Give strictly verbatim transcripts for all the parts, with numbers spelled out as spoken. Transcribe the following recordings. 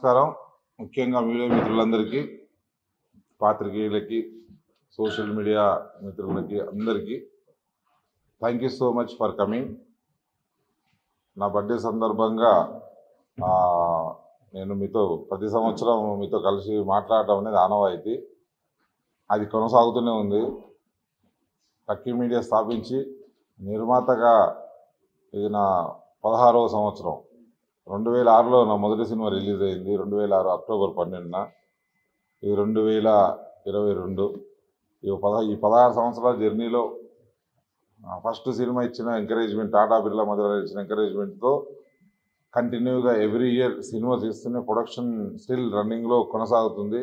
నమస్కారం. ముఖ్యంగా మీడియా మిత్రులందరికీ, పాత్రికేయులకి, సోషల్ మీడియా మిత్రులకి అందరికీ thank you so much for coming. నా బర్త్డే సందర్భంగా నేను మీతో ప్రతి సంవత్సరం మీతో కలిసి మాట్లాడటం అనేది ఆనవాయితీ. అది కొనసాగుతూనే ఉంది. ప్రఖ్య మీడియా స్థాపించి నిర్మాతగా ఇది నా పదహారవ సంవత్సరం. రెండు వేల ఆరులో నా మొదటి సినిమా రిలీజ్ అయింది. రెండు వేల ఆరు అక్టోబర్ పన్నెండున. ఇది రెండు వేల ఇరవై రెండు ఈ పద ఈ పదహారు సంవత్సరాల జర్నీలో ఫస్ట్ సినిమా ఇచ్చిన ఎంకరేజ్మెంట్, టాటా బిర్లా మధ్యలో ఇచ్చిన ఎంకరేజ్మెంట్తో కంటిన్యూగా ఎవ్రీ ఇయర్ సినిమా తీస్తూనే ప్రొడక్షన్ స్టిల్ రన్నింగ్లో కొనసాగుతుంది.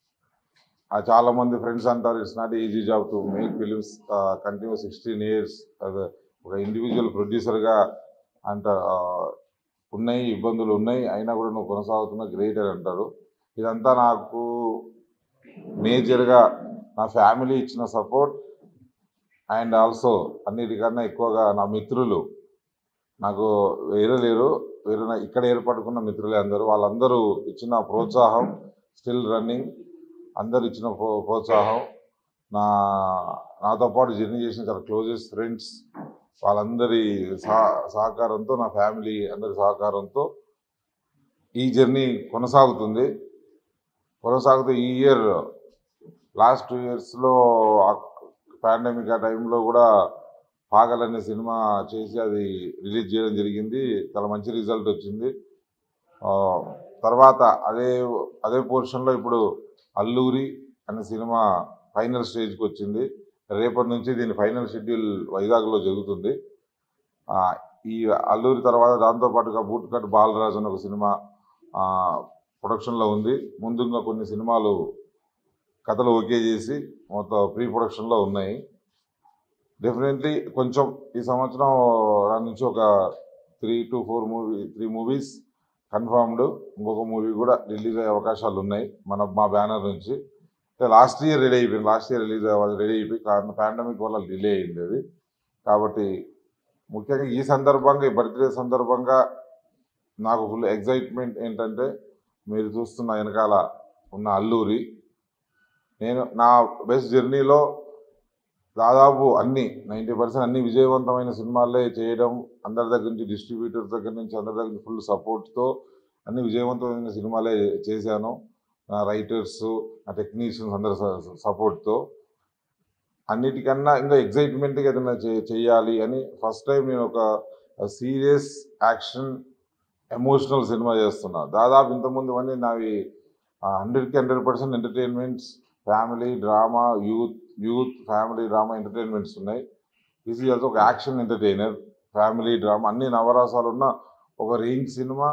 చాలామంది ఫ్రెండ్స్ అంటారు it's not easy job to make films continue sixteen years ఒక ఇండివిజువల్ ప్రొడ్యూసర్గా అంట ఉన్నాయి, ఇబ్బందులు ఉన్నాయి, అయినా కూడా నువ్వు కొనసాగుతున్న గ్రేట్ అని అంటారు. ఇదంతా నాకు మేజర్గా నా ఫ్యామిలీ ఇచ్చిన సపోర్ట్ అండ్ ఆల్సో అన్నిటికన్నా ఎక్కువగా నా మిత్రులు. నాకు వేరే లేరు, వేరే ఇక్కడ ఏర్పడుకున్న మిత్రులే అందరూ. వాళ్ళందరూ ఇచ్చిన ప్రోత్సాహం, స్టిల్ రన్నింగ్, అందరు ఇచ్చిన ప్రోత్సాహం, నా నాతో పాటు జర్నీ చేసిన చాలా క్లోజెస్ట్ ఫ్రెండ్స్ వాళ్ళందరి సహ సహకారంతో, నా ఫ్యామిలీ అందరి సహకారంతో ఈ జర్నీ కొనసాగుతుంది కొనసాగుతూ ఈ ఇయర్ లాస్ట్ టూ ఇయర్స్లో పాండమిక్ ఆ టైంలో కూడా పాగల్ అనే సినిమా చేసి అది రిలీజ్ చేయడం జరిగింది. చాలా మంచి రిజల్ట్ వచ్చింది. తర్వాత అదే అదే పోర్షన్లో ఇప్పుడు అల్లూరి అనే సినిమా ఫైనల్ స్టేజ్కి వచ్చింది. రేపటి నుంచి దీని ఫైనల్ షెడ్యూల్ వైజాగ్లో జరుగుతుంది. ఈ అల్లూరి తర్వాత దాంతోపాటుగా బూట్ కట్ బాలరాజు అనే ఒక సినిమా ప్రొడక్షన్లో ఉంది. ముందుగా కొన్ని సినిమాలు కథలు ఓకే చేసి మొత్తం ప్రీ ప్రొడక్షన్లో ఉన్నాయి. డెఫినెట్లీ కొంచెం ఈ సంవత్సరం నా నుంచి ఒక three to four movie three movies confirmed. ఇంకొక మూవీ కూడా రిలీజ్ అయ్యే అవకాశాలు ఉన్నాయి మన మా బ్యానర్ నుంచి. లాస్ట్ ఇయర్ రెడీ అయిపోయింది. లాస్ట్ ఇయర్ రిలీజ్ అవ్వాలి రెడీ అయిపోయి కారణం పాండమిక్ వల్ల డిలే అయింది అది. కాబట్టి ముఖ్యంగా ఈ సందర్భంగా, ఈ బర్త్డే సందర్భంగా నాకు ఫుల్ ఎగ్జైట్మెంట్ ఏంటంటే మీరు చూస్తున్న వెనకాల ఉన్న అల్లూరి. నేను నా బెస్ట్ జర్నీలో దాదాపు అన్ని నైంటీ పర్సెంట్ అన్ని విజయవంతమైన సినిమాలే చేయడం, అందరి దగ్గర నుంచి డిస్ట్రిబ్యూటర్స్ దగ్గర నుంచి అందరి దగ్గర నుంచి ఫుల్ సపోర్ట్తో అన్ని విజయవంతమైన సినిమాలే చేశాను. నా రైటర్స్, నా టెక్నీషియన్స్ అందరి సపోర్ట్తో. అన్నిటికన్నా ఇంకా ఎగ్జైట్మెంట్గా ఏదైనా చేయాలి అని ఫస్ట్ టైం నేను ఒక సీరియస్ యాక్షన్ ఎమోషనల్ సినిమా చేస్తున్నా. దాదాపు ఇంతకుముందు అన్నీ నావి హండ్రెడ్కి hundred percent entertainments, family drama, youth youth family drama entertainments ఉన్నాయి. ఇది ఆల్సో ఒక యాక్షన్ ఎంటర్టైనర్, ఫ్యామిలీ డ్రామా, అన్ని నవరాసాలు ఉన్న ఒక రేంజ్ సినిమా.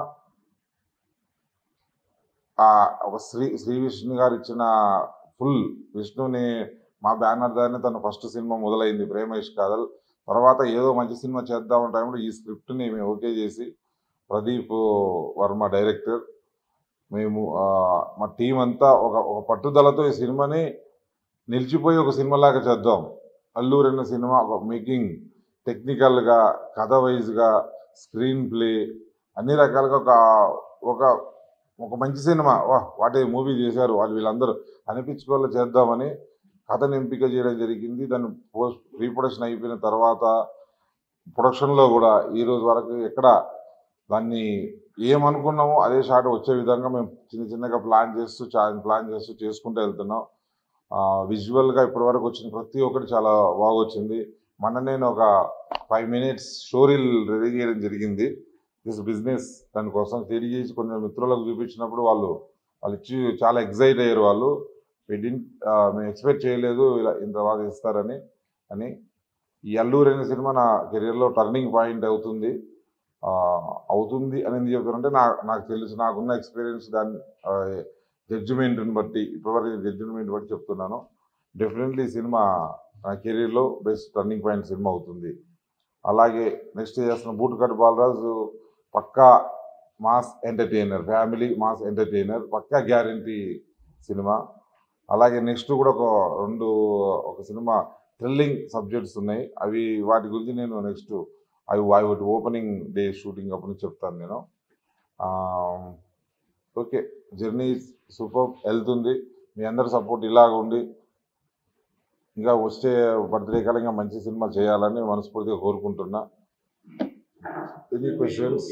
ఒక శ్రీ శ్రీ విష్ణు గారు ఇచ్చిన ఫుల్ విష్ణుని మా బ్యానర్ దాన్ని తన ఫస్ట్ సినిమా మొదలైంది ప్రేమేష్ కాదల్. తర్వాత ఏదో మంచి సినిమా చేద్దామన్న టైంలో ఈ స్క్రిప్ట్ని మేము ఓకే చేసి ప్రదీప్ వర్మ డైరెక్టర్, మేము మా టీం అంతా ఒక ఒక పట్టుదలతో ఈ సినిమాని నిలిచిపోయి ఒక సినిమాలాగా చేద్దాం. అల్లూరి అన్న సినిమా ఒక మేకింగ్ టెక్నికల్గా, కథ వైజ్గా, స్క్రీన్ ప్లే అన్ని రకాలుగా ఒక ఒక ఒక మంచి సినిమా వా వాటి మూవీ చేశారు వాళ్ళు వీళ్ళందరూ అనిపించుకోవాలి చేద్దామని కథను ఎంపిక చేయడం జరిగింది. దాన్ని పోస్ట్ ప్రీ ప్రొడక్షన్ అయిపోయిన తర్వాత ప్రొడక్షన్లో కూడా ఈరోజు వరకు ఎక్కడ దాన్ని ఏమనుకున్నామో అదే షాట్ వచ్చే విధంగా మేము చిన్న చిన్నగా ప్లాన్ చేస్తూ ప్లాన్ చేస్తూ చేసుకుంటూ వెళ్తున్నాం. విజువల్గా ఇప్పటివరకు వచ్చిన ప్రతి ఒక్కటి చాలా బాగా వచ్చింది. మొన్న నేను ఒక ఫైవ్ మినిట్స్ స్టోరీలు రెడీ చేయడం జరిగింది. దిస్ బిజినెస్ దానికోసం రెడీ చేసి కొన్ని మిత్రులకు చూపించినప్పుడు వాళ్ళు వాళ్ళు ఇచ్చి చాలా ఎగ్జైట్ అయ్యారు. వాళ్ళు మేము ఎక్స్పెక్ట్ చేయలేదు ఇలా ఇంత బాగా ఇస్తారని. అని ఈ అల్లూరి అనే సినిమా నా కెరీర్లో టర్నింగ్ పాయింట్ అవుతుంది అవుతుంది అని ఎందుకు చెప్తానంటే నా నాకు తెలుసు, నాకున్న ఎక్స్పీరియన్స్, దాని జడ్జిమెంట్ని బట్టి ఇప్పటివరకు జడ్జిమెంట్ బట్టి చెప్తున్నాను. డెఫినెట్లీ ఈ సినిమా నా కెరీర్లో బెస్ట్ టర్నింగ్ పాయింట్ సినిమా అవుతుంది. అలాగే నెక్స్ట్ చేస్తున్న బూట్ కట్ బాలరాజు పక్కా mass entertainer, family mass entertainer, పక్కా గ్యారంటీ సినిమా. అలాగే నెక్స్ట్ కూడా ఒక రెండు ఒక సినిమా థ్రిల్లింగ్ సబ్జెక్ట్స్ ఉన్నాయి. అవి వాటి గురించి నేను నెక్స్ట్ అవి వాటి ఓపెనింగ్ డే షూటింగ్ అప్పుడు చెప్తాను నేను. ఓకే. జర్నీ సూపర్ వెళ్తుంది. మీ అందరి సపోర్ట్ ఇలాగ ఉండి ఇంకా వచ్చే బర్త్డే కాలం ఇంకా మంచి సినిమా చేయాలని మనస్ఫూర్తిగా కోరుకుంటున్నా. Any questions?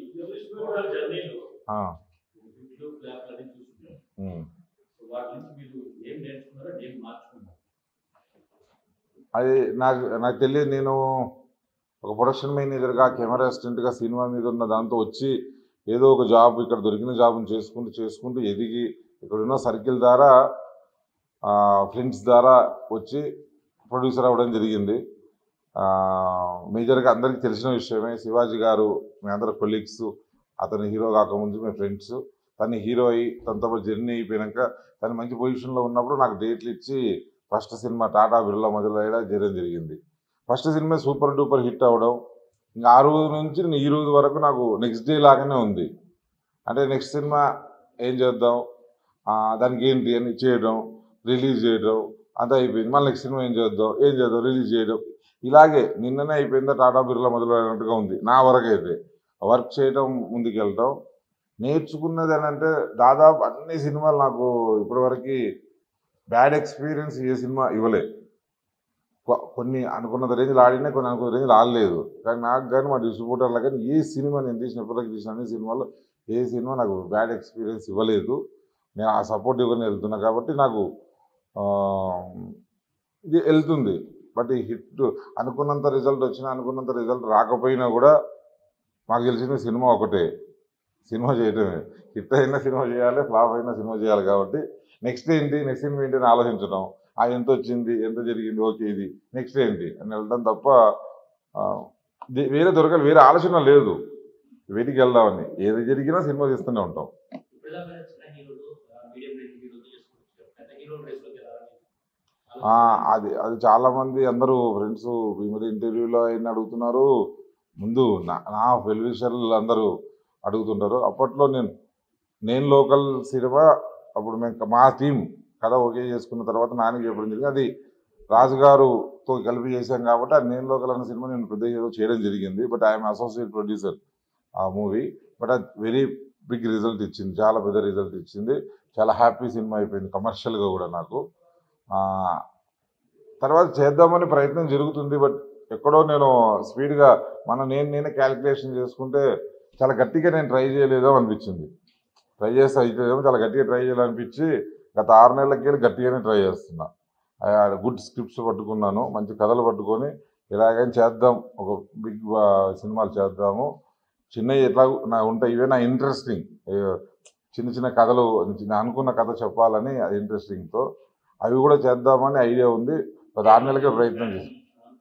అది నాకు నాకు తెలియదు. నేను ఒక ప్రొడక్షన్ మేనేజర్గా, కెమెరా అసిస్టెంట్గా సినిమా మీద ఉన్న దాంతో వచ్చి ఏదో ఒక జాబ్ ఇక్కడ దొరికిన జాబ్ని చేసుకుంటూ చేసుకుంటూ ఎదిగి ఇక్కడున్న సర్కిల్ ద్వారా ఫ్రెండ్స్ ద్వారా వచ్చి ప్రొడ్యూసర్ అవ్వడం జరిగింది. మేజర్గా అందరికీ తెలిసిన విషయమే. శివాజీ గారు మీ అందరు కొలీగ్స్, అతను హీరో కాకముందు మీ ఫ్రెండ్స్. తను హీరో అయ్యి తనతో జర్నీ అయిపోయాక తను మంచి పొజిషన్లో ఉన్నప్పుడు నాకు డేట్లు ఇచ్చి ఫస్ట్ సినిమా టాటా బిర్లా మొదలయ్యడం చేయడం జరిగింది. First cinema super duper hit అవ్వడం, ఇంకా ఆ రోజు నుంచి నేను ఈ రోజు వరకు నాకు నెక్స్ట్ డే లాగానే ఉంది. అంటే నెక్స్ట్ సినిమా ఏం చేద్దాం, దానికి ఏంటి అని చేయడం, రిలీజ్ చేయడం అంతా అయిపోయింది. మళ్ళీ నెక్స్ట్ సినిమా ఏం చేద్దాం ఏం చేద్దాం రిలీజ్ చేయడం, ఇలాగే నిన్ననే అయిపోయిందా టాటా బిర్లా మొదలైనట్టుగా ఉంది నా వరకైతే. వర్క్ చేయడం, ముందుకెళ్ళటం, నేర్చుకున్నది అని అంటే దాదాపు అన్ని సినిమాలు నాకు ఇప్పటివరకు బ్యాడ్ ఎక్స్పీరియన్స్ ఏ సినిమా ఇవ్వలే. కొన్ని అనుకున్నంత రేంజ్లో ఆడినా, కొన్ని అనుకున్న రేంజ్లో ఆడలేదు. కానీ నాకు కానీ మా డిస్ట్రిబ్యూటర్లో కానీ ఏ సినిమా నేను తీసినప్పటికీ తీసిన అన్ని సినిమాలో ఏ సినిమా నాకు బ్యాడ్ ఎక్స్పీరియన్స్ ఇవ్వలేదు. నేను ఆ సపోర్ట్ ఇవ్వని వెళ్తున్నా కాబట్టి నాకు ఇది వెళ్తుంది. బట్ ఈ హిట్ అనుకున్నంత రిజల్ట్ వచ్చినా, అనుకున్నంత రిజల్ట్ రాకపోయినా కూడా మాకు తెలిసిన సినిమా ఒకటే, సినిమా చేయటమే. హిట్ అయినా సినిమా చేయాలి, ఫ్లాప్ అయినా సినిమా చేయాలి. కాబట్టి నెక్స్ట్ ఏంటి, నెక్స్ట్ సినిమా ఏంటి అని ఆలోచించడం, ఆ ఎంత వచ్చింది, ఎంత జరిగింది, ఓకే ఇది నెక్స్ట్ ఏంటి అని వెళ్ళడం తప్ప వేరే దొరకాలి, వేరే ఆలోచన లేదు. వీటికి వెళ్దామని ఏది జరిగినా సినిమా తీస్తూనే ఉంటాం. అది అది చాలామంది అందరూ ఫ్రెండ్స్ ఈ మధ్య ఇంటర్వ్యూలో అయినా అడుగుతున్నారు. ముందు నా నా వెల్ విషర్లు అందరూ అడుగుతుంటారు. అప్పట్లో నేను నేను లోకల్ సినిమా అప్పుడు మేము మా టీం కథ ఓకే చేసుకున్న తర్వాత నాన్నకి చెప్పడం జరిగింది. అది రాజుగారుతో కలిపి చేశాం కాబట్టి అది నేను లోకల్ అన్న సినిమా నేను పెద్ద ఏదో చేయడం జరిగింది. బట్ ఐఎమ్ అసోసియేట్ ప్రొడ్యూసర్ ఆ మూవీ. బట్ అది వెరీ బిగ్ రిజల్ట్ ఇచ్చింది, చాలా పెద్ద రిజల్ట్ ఇచ్చింది. చాలా హ్యాపీ సినిమా అయిపోయింది కమర్షియల్గా కూడా నాకు. తర్వాత చేద్దామని ప్రయత్నం జరుగుతుంది. బట్ ఎక్కడో నేను స్పీడ్గా మన నేను నేనే క్యాలిక్యులేషన్ చేసుకుంటే చాలా గట్టిగా నేను ట్రై చేయలేదో అనిపించింది. ట్రై చేస్తే అయితేమో చాలా గట్టిగా ట్రై చేయాలనిపించి గత ఆరు నెలలకి వెళ్ళి గట్టిగానే ట్రై చేస్తున్నా. గుడ్ స్క్రిప్ట్స్ పట్టుకున్నాను, మంచి కథలు పట్టుకొని ఇలాగైనా చేద్దాం, ఒక బిగ్ సినిమాలు చేద్దాము. చిన్నవి ఎట్లా నా ఉంటాయి, ఇవే నా ఇంట్రెస్టింగ్ చిన్న చిన్న కథలు, నేను అనుకున్న కథ చెప్పాలని అది ఇంట్రెస్టింగ్తో అవి కూడా చేద్దామని ఐడియా ఉంది. గత ఆరు నెలలకే ప్రయత్నం చేసి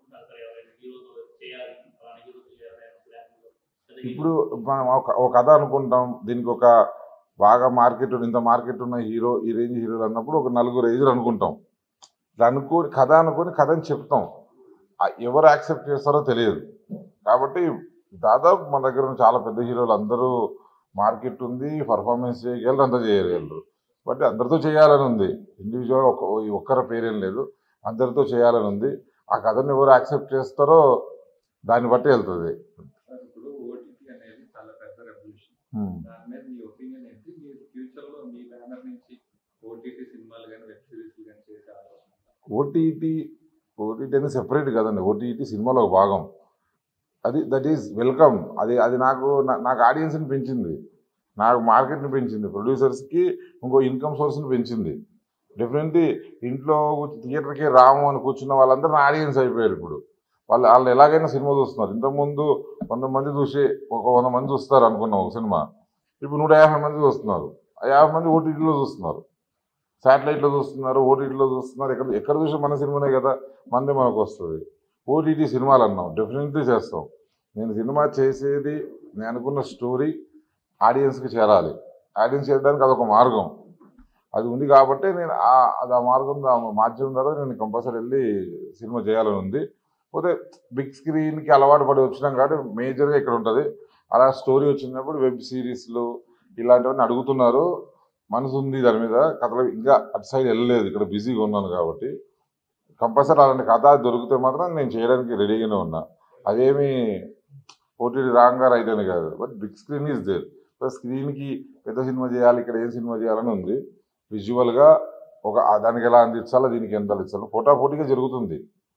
ఇప్పుడు మనం ఒక కథ అనుకుంటాం, దీనికి ఒక బాగా మార్కెట్ ఇంత మార్కెట్ ఉన్న హీరో, ఈ రేంజ్ హీరోలు అన్నప్పుడు ఒక నలుగురు ఐదుగురు అనుకుంటాం. అనుకోని కథ అనుకొని కథని చెప్తాం, ఎవరు యాక్సెప్ట్ చేస్తారో తెలియదు. కాబట్టి దాదాపు మన దగ్గర ఉన్న చాలా పెద్ద హీరోలు అందరూ మార్కెట్ ఉంది, పర్ఫార్మెన్స్ చేయగలరు, అంతా చేయగలరు. బట్ అందరితో చేయాలని ఉంది. ఇండివిజువల్ ఒక ఒక్కరి పేరేం లేదు, అందరితో చేయాలని ఉంది. ఆ కథను ఎవరు యాక్సెప్ట్ చేస్తారో దాన్ని బట్టి వెళ్తుంది. ఓటీటీ ఓటీటీ అనేది సెపరేట్ కదండి, ఓటీటీ సినిమాలో ఒక భాగం. అది దట్ ఈజ్ వెల్కమ్. అది అది నాకు నాకు ఆడియన్స్ని పెంచింది, నాకు మార్కెట్ని పెంచింది, ప్రొడ్యూసర్స్కి ఇంకో ఇన్కమ్ సోర్స్ని పెంచింది. డెఫినెట్లీ ఇంట్లో థియేటర్కి రాము అని కూర్చున్న వాళ్ళందరూ నా ఆడియన్స్ అయిపోయారు. ఇప్పుడు వాళ్ళు వాళ్ళు ఎలాగైనా సినిమా చూస్తున్నారు. ఇంతకుముందు వంద మంది చూసి ఒక వంద మంది చూస్తారు అనుకున్నాం ఒక సినిమా, ఇప్పుడు నూట యాభై మంది చూస్తున్నారు. యాభై మంది ఓటీటీలో చూస్తున్నారు, శాటిలైట్లో చూస్తున్నారు, ఓటీటీలో చూస్తున్నారు. ఎక్కడ ఎక్కడ చూసి మన సినిమానే కదా, మనది మనకు వస్తుంది. ఓటీటీ సినిమాలు అన్నాం, డెఫినెట్లీ చేస్తాం. నేను సినిమా చేసేది నేను అనుకున్న స్టోరీ ఆడియన్స్కి చేరాలి. ఆడియన్స్ చేయడానికి అదొక మార్గం, అది ఉంది కాబట్టి నేను అది ఆ మార్గం ఆ మాధ్యమం ద్వారా నేను కంపల్సరీ వెళ్ళి సినిమా చేయాలని ఉంది. పోతే బిగ్ స్క్రీన్కి అలవాటు పడి వచ్చినాం కాబట్టి మేజర్గా ఇక్కడ ఉంటుంది. అలా స్టోరీ వచ్చినప్పుడు వెబ్ సిరీస్లు ఇలాంటివన్నీ అడుగుతున్నారు. మనసు ఉంది దాని మీద, కథలు ఇంకా అటు సైడ్ వెళ్ళలేదు, ఇక్కడ బిజీగా ఉన్నాను కాబట్టి కంపల్సరీ అలాంటి కథ దొరికితే మాత్రం నేను చేయడానికి రెడీగానే ఉన్నా. అదేమి ఓటీటీ రాంగా రైట్ అని కాదు, but big screen is there. స్క్రీన్కి పెద్ద సినిమా చేయాలి, ఇక్కడ ఏం సినిమా చేయాలని ఉంది. విజువల్గా ఒక దానికి ఎలా అందించాలో దీనికి ఎంత అందించాలో పోటాపోటీగా జరుగుతుంది.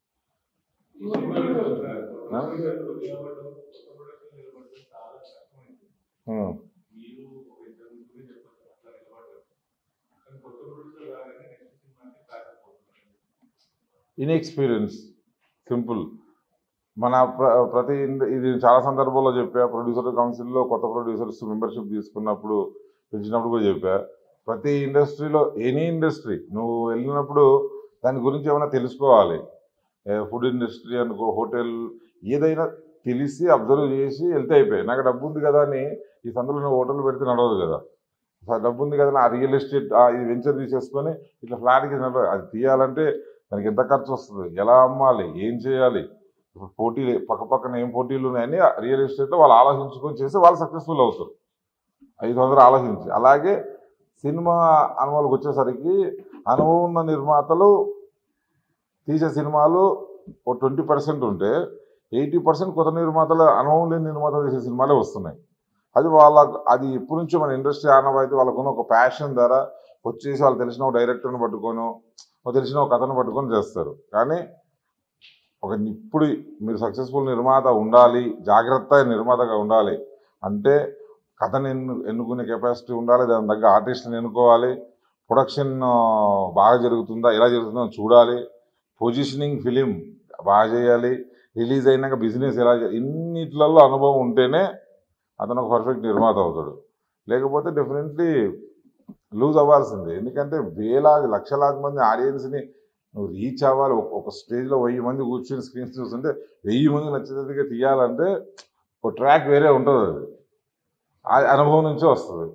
Inexperience simple. మన ప్ర ప్రతి ఇది చాలా సందర్భాల్లో చెప్పా. ప్రొడ్యూసర్ కౌన్సిల్లో కొత్త ప్రొడ్యూసర్స్ మెంబర్షిప్ తీసుకున్నప్పుడు పిలిచినప్పుడు కూడా చెప్పా. ప్రతి ఇండస్ట్రీలో ఎనీ ఇండస్ట్రీ నువ్వు వెళ్ళినప్పుడు దాని గురించి ఏమైనా తెలుసుకోవాలి. ఫుడ్ ఇండస్ట్రీ అనుకో, హోటల్, ఏదైనా తెలిసి అబ్జర్వ్ చేసి వెళ్తే అయిపోయాయి. నాకు డబ్బు ఉంది కదా అని ఈ సందులో నువ్వు హోటల్ పెడితే నడవదు కదా. డబ్బు ఉంది కదా ఆ రియల్ ఎస్టేట్ ఇది వెంచర్ తీసేసుకొని ఇట్లా ఫ్లాట్కి నడవదు. అది తీయాలంటే దానికి ఎంత ఖర్చు వస్తుంది, ఎలా అమ్మాలి, ఏం చేయాలి, పోటీ పక్క పక్కన ఏం పోటీలు ఉన్నాయని రియల్ ఎస్టేట్లో వాళ్ళు ఆలోచించుకొని చేస్తే వాళ్ళు సక్సెస్ఫుల్ అవుతారు. ఐదు వందలు ఆలోచించి. అలాగే సినిమా అనుభవాలకు వచ్చేసరికి అనుభవం ఉన్న నిర్మాతలు తీసే సినిమాలు ఒక ట్వంటీ పర్సెంట్ ఉంటే ఎయిటీ పర్సెంట్ కొత్త నిర్మాతలు, అనుభవం లేని నిర్మాతలు చేసే సినిమాలే వస్తున్నాయి. అది వాళ్ళ అది ఎప్పటి నుంచో మన ఇండస్ట్రీ ఆనవాయితీ వాళ్ళకున్న ఒక ప్యాషన్ ద్వారా వచ్చేసి వాళ్ళు తెలిసిన ఒక డైరెక్టర్ని పట్టుకొని తెలిసిన ఒక కథను పట్టుకొని చేస్తారు. కానీ ఒక ఇప్పుడు మీరు సక్సెస్ఫుల్ నిర్మాత ఉండాలి, జాగ్రత్త నిర్మాతగా ఉండాలి అంటే కథను ఎన్ను ఎన్నుకునే కెపాసిటీ ఉండాలి, దాని తగ్గ ఆర్టిస్ట్ని ఎన్నుకోవాలి, ప్రొడక్షన్ బాగా జరుగుతుందా ఎలా జరుగుతుందో చూడాలి, పొజిషనింగ్ ఫిలిం బాగా చేయాలి, రిలీజ్ అయినాక బిజినెస్ ఎలా చేయాలి, ఇన్నిట్లలో అనుభవం ఉంటేనే అతను ఒక పర్ఫెక్ట్ నిర్మాత అవుతాడు. లేకపోతే డెఫినెట్లీ లూజ్ అవ్వాల్సిందే. ఎందుకంటే వేలాది లక్షలాది మంది ఆడియన్స్ని నువ్వు రీచ్ అవ్వాలి. ఒక స్టేజ్లో వెయ్యి మంది కూర్చొని స్క్రీన్స్ చూస్తుంటే వెయ్యి మంది నచ్చేటట్టుగా తీయాలంటే ఒక ట్రాక్ వేరే ఉంటుంది. అది అనుభవం నుంచే వస్తుంది.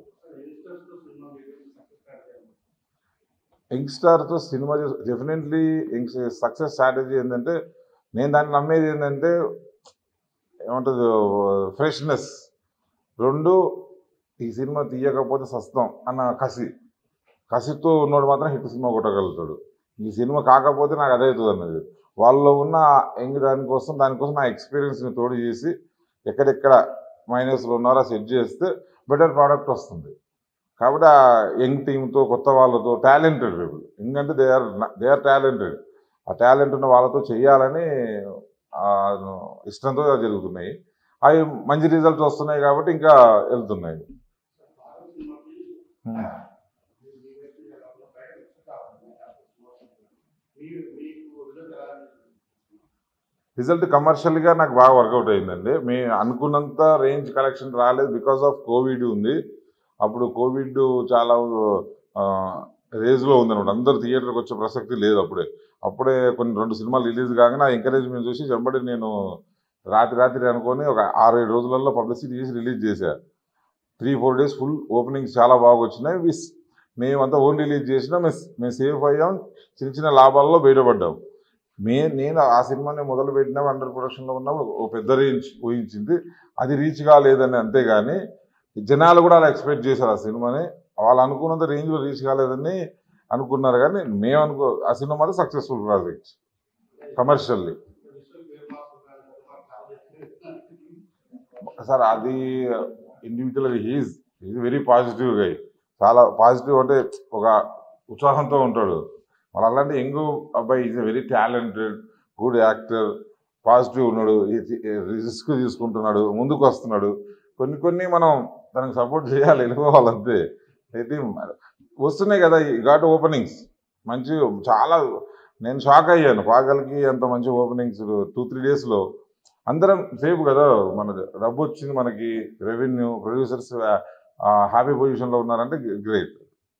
యంగ్స్టార్తో సినిమా డెఫినెట్లీ సక్సెస్ స్ట్రాటజీ ఏంటంటే నేను దాన్ని నమ్మేది ఏంటంటే ఏమంటుంది ఫ్రెష్నెస్. రెండు ఈ సినిమా తీయకపోతే సస్తం అన్న కసి కసితో ఉన్నోడు మాత్రం హిట్ సినిమా కొట్టగలుగుతాడు. ఈ సినిమా కాకపోతే నాకు అదే అవుతుంది అన్నది. వాళ్ళలో ఉన్న యంగ్ దానికోసం దానికోసం నా ఎక్స్పీరియన్స్ని తోడు చేసి ఎక్కడెక్కడ మైనస్లో ఉన్నారో సెట్ చేస్తే బెటర్ ప్రోడక్ట్ వస్తుంది. కాబట్టి ఆ యంగ్ టీంతో కొత్త వాళ్ళతో టాలెంటెడ్ పీపుల్ ఎందుకంటే they are they are talented ఆ టాలెంట్ ఉన్న వాళ్ళతో చేయాలని ఇష్టంతో జరుగుతున్నాయి. అవి మంచి రిజల్ట్స్ వస్తున్నాయి కాబట్టి ఇంకా వెళ్తున్నాయి. రిజల్ట్ కమర్షియల్గా నాకు బాగా వర్కౌట్ అయిందండి. మేము అనుకున్నంత రేంజ్ కలెక్షన్ రాలేదు బికాస్ ఆఫ్ కోవిడ్ ఉంది. అప్పుడు కోవిడ్ చాలా రేజ్లో ఉందన్నమాట. అందరు థియేటర్కి వచ్చే ప్రసక్తి లేదు. అప్పుడే అప్పుడే కొన్ని రెండు సినిమాలు రిలీజ్ కాగానే ఆ ఎంకరేజ్మెంట్ చూసి వెంబడి నేను రాత్రి రాత్రి అనుకొని ఒక ఆరు ఏడు రోజులలో పబ్లిసిటీ చేసి రిలీజ్ చేశా. Three four days full openings చాలా బాగా వచ్చినాయి. విస్ మేమంతా ఓన్ రిలీజ్ చేసినా మేము మేము సేఫ్ అయ్యాం. చిన్న చిన్న లాభాల్లో బయటపడ్డాం. మే నేను ఆ సినిమాని మొదలు పెట్టినా అండర్ ప్రొడక్షన్లో ఉన్నప్పుడు ఒక పెద్ద రేంజ్ ఊహించింది. అది రీచ్ కాలేదని అంతేగాని జనాలు కూడా అలా ఎక్స్పెక్ట్ చేశారు ఆ సినిమాని. వాళ్ళు అనుకున్నంత రేంజ్లో రీచ్ కాలేదని అనుకున్నారు. కానీ మేము అనుకో ఆ సినిమా మాత్రం సక్సెస్ఫుల్ ప్రాజెక్ట్ కమర్షియల్లీ. సార్ అది ఇండివిజువల్గా he's is very positive guy. చాలా పాజిటివ్ అంటే ఒక ఉత్సాహంతో ఉంటాడు. వాళ్ళు అలాంటి యంగ్ అబ్బాయి is a very talented good actor, positive ఉన్నాడు, రిస్క్ తీసుకుంటున్నాడు, ముందుకు వస్తున్నాడు. కొన్ని కొన్ని మనం దానికి సపోర్ట్ చేయాలి, వెళ్ళిపోవాలంతే. అయితే వస్తున్నాయి కదా ఈ ఘాట్ ఓపెనింగ్స్ మంచి చాలా. నేను షాక్ అయ్యాను పాగల్కి అంత మంచి ఓపెనింగ్స్ టూ త్రీ డేస్లో. అందరం సేఫ్ కదా, మన డబ్బు వచ్చింది, మనకి రెవెన్యూ, ప్రొడ్యూసర్స్ హ్యాపీ పొజిషన్లో ఉన్నారంటే గ్రేట్.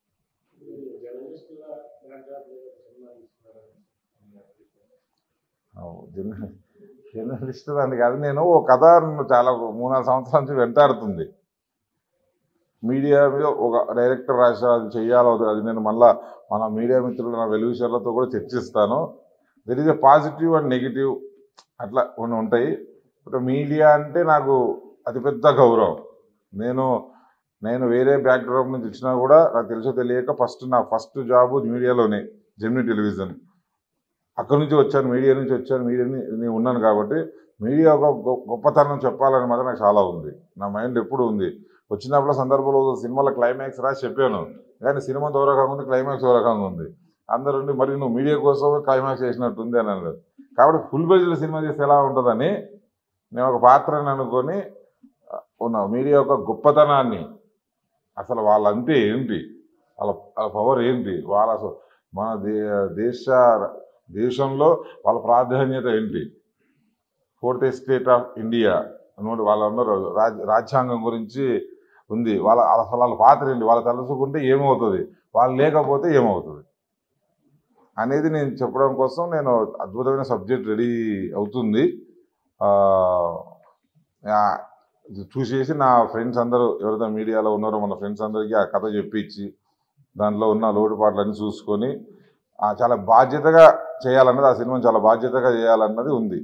జర్నలిస్ట్ అని కాదు, నేను ఓ కథ చాలా మూడు నాలుగు సంవత్సరాల నుంచి వెంటాడుతుంది. మీడియా మీద ఒక డైరెక్టర్ రాశా అది చెయ్యాలో అది నేను మళ్ళీ మన మీడియా మిత్రులు నా వెలుగుషర్లతో కూడా చర్చిస్తాను. There is a positive and negative అట్లా కొన్ని ఉంటాయి. ఇప్పుడు మీడియా అంటే నాకు అతిపెద్ద గౌరవం. నేను నేను వేరే బ్యాక్గ్రౌండ్ నుంచి వచ్చినా కూడా నాకు తెలుసో తెలియక ఫస్ట్ నా ఫస్ట్ జాబు మీడియాలోనే, జెమినీ టెలివిజన్. అక్కడి నుంచి వచ్చాను, మీడియా నుంచి వచ్చాను, మీడియాని నేను ఉన్నాను. కాబట్టి మీడియా ఒక గొప్పతనం చెప్పాలని మాత్రం నాకు చాలా ఉంది, నా మైండ్ ఎప్పుడు ఉంది. వచ్చినప్పుడు సందర్భంలో సినిమాలో క్లైమాక్స్ రాసి చెప్పాను, కానీ సినిమా ఓ రకంగా ఉంది, క్లైమాక్స్ ఓ రకంగా ఉంది. అందరుండి మరి నువ్వు మీడియా కోసం క్లైమాక్స్ చేసినట్టుంది అని అన్నారు. కాబట్టి ఫుల్ బడ్జెట్ సినిమా చేస్తే ఎలా ఉంటుందని నేను ఒక పాత్రని అనుకొని ఉన్న మీడియా యొక్క గొప్పతనాన్ని, అసలు వాళ్ళంటే ఏంటి, వాళ్ళ వాళ్ళ పవర్ ఏంటి, వాళ్ళ మన దే దేశ దేశంలో వాళ్ళ ప్రాధాన్యత ఏంటి, ఫోర్త్ ఎస్టేట్ ఆఫ్ ఇండియా అనమాట వాళ్ళందరూ రాజ్ రాజ్యాంగం గురించి ఉంది, వాళ్ళ అసలు వాళ్ళ పాత్ర ఏంటి, వాళ్ళు తలుచుకుంటే ఏమవుతుంది, వాళ్ళు లేకపోతే ఏమవుతుంది అనేది నేను చెప్పడం కోసం నేను అద్భుతమైన సబ్జెక్ట్ రెడీ అవుతుంది. చూసేసి నా ఫ్రెండ్స్ అందరూ ఎవరైతే మీడియాలో ఉన్నారో మన ఫ్రెండ్స్ అందరికీ ఆ కథ చెప్పించి దాంట్లో ఉన్న లోటుపాట్లన్నీ చూసుకొని చాలా బాధ్యతగా చేయాలన్నది, ఆ సినిమాని చాలా బాధ్యతగా చేయాలన్నది ఉంది.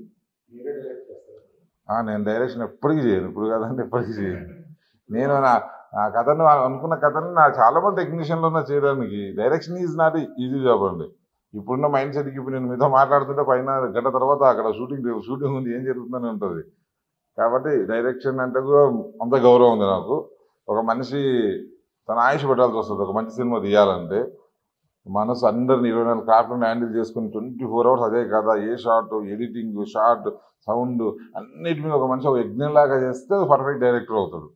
నేను డైరెక్షన్ ఎప్పటికీ చేయను, ఇప్పుడు కదంటే ఎప్పటికీ చేయను. నేను నా ఆ కథను అనుకున్న కథను నా చాలా మంది టెక్నీషియన్లు ఉన్న చేయడానికి. Direction is not easy job అండి. ఇప్పుడున్న మైండ్ సెట్కి ఇప్పుడు నేను మీతో మాట్లాడుతుంటే పైన గంట తర్వాత అక్కడ షూటింగ్ షూటింగ్ ఉంది, ఏం జరుగుతుందని ఉంటుంది. కాబట్టి డైరెక్షన్ అంటే అంత గౌరవం ఉంది నాకు. ఒక మనిషి తన ఆయుష్ పెట్టాల్సి వస్తుంది ఒక మంచి సినిమా తీయాలంటే. మనసు అందరిని ఇరవై నాలుగు క్రాఫ్ట్ని హ్యాండిల్ చేసుకుని ట్వంటీ ఫోర్ అవర్స్ అదే కదా, ఏ షార్ట్, ఎడిటింగ్, షార్ట్, సౌండ్ అన్నిటి మీద ఒక మనిషి ఒక యజ్ఞంలాగా చేస్తే పర్ఫెక్ట్ డైరెక్టర్ అవుతాడు.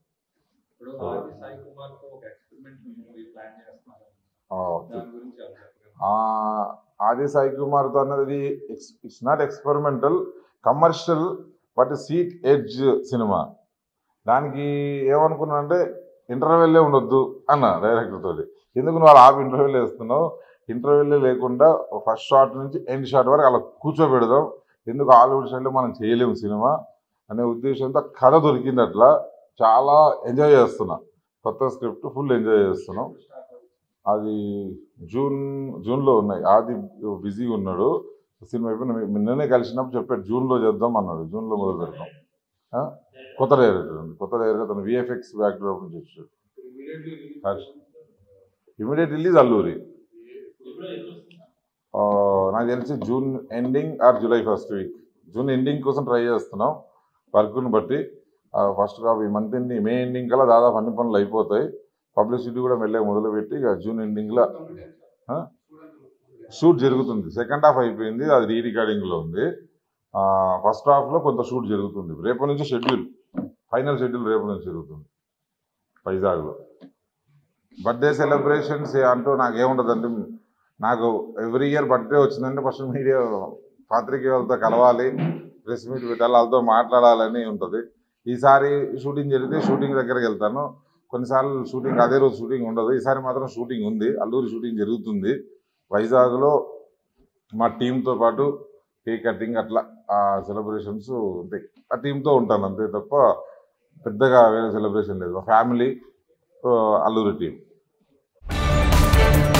ఆది సాయి కుమార్తో అన్నది it's not experimental, commercial but seat edge cinema. దానికి ఏమనుకున్నా అంటే ఇంటర్వెల్లే ఉండొద్దు అన్న డైరెక్టర్ తోటి. ఎందుకు నువ్వు అలా ఆపి ఇంటర్వ్యూలు వేస్తున్నావు, ఇంటర్వ్యూలే లేకుండా ఫస్ట్ షాట్ నుంచి ఎండ్ షాట్ వరకు అలా కూర్చోబెడదాం, ఎందుకు హాలీవుడ్ స్టైల్లో మనం చేయలేము సినిమా అనే ఉద్దేశంతో కథ దొరికింది. అట్లా చాలా ఎంజాయ్ చేస్తున్నా, కొత్త స్క్రిప్ట్ ఫుల్ ఎంజాయ్ చేస్తున్నాం. అది జూన్ జూన్లో ఉన్నాయి. ఆది బిజీగా ఉన్నాడు సినిమా అయిపోయిన నిన్ననే కలిసినప్పుడు చెప్పాడు జూన్లో చేద్దాం అన్నాడు. జూన్లో మొదలు పెడతాం. కొత్త డైరెక్టర్ అండి, కొత్త డైరెక్టర్ తను విఎఫ్ఎక్స్ బ్యాక్గ్రౌండ్ నుంచి వచ్చాడు. ఇమీడియట్ రిలీజ్ అల్లూరి, నాకు తెలిసి June ending or July first week. June ending కోసం ట్రై చేస్తున్నాం వర్క్ను బట్టి. First copy month ending, May ending కల్లా దాదాపు అన్ని పనులు అయిపోతాయి. పబ్లిసిటీ కూడా మెల్లగా మొదలుపెట్టి ఇక జూన్ ఎండింగ్లో షూట్ జరుగుతుంది. సెకండ్ హాఫ్ అయిపోయింది, అది రీ రికార్డింగ్లో ఉంది. ఫస్ట్ హాఫ్లో కొంత షూట్ జరుగుతుంది. రేపటి నుంచి షెడ్యూల్, ఫైనల్ షెడ్యూల్ రేపు నుంచి జరుగుతుంది వైజాగ్లో. బర్త్డే సెలబ్రేషన్స్ అంటూ నాకేముండదండి. నాకు ఎవ్రీ ఇయర్ బర్త్డే వచ్చిందంటే ఫస్ట్ మీడియా పాత్రికేయులతో కలవాలి, ప్రెస్ మీట్ పెట్టాలి, వాళ్ళతో మాట్లాడాలని ఉంటుంది. ఈసారి షూటింగ్ జరిగితే షూటింగ్ దగ్గరికి వెళ్తాను. కొన్నిసార్లు షూటింగ్ అదే రోజు షూటింగ్ ఉండదు. ఈసారి మాత్రం షూటింగ్ ఉంది, అల్లూరి షూటింగ్ జరుగుతుంది వైజాగ్లో. మా టీంతో పాటు కేక్ కటింగ్ అట్లా సెలబ్రేషన్స్ ఉంటాయి. ఆ టీంతో ఉంటాను అంతే తప్ప పెద్దగా వేరే సెలబ్రేషన్ లేదు. Family Alluri team.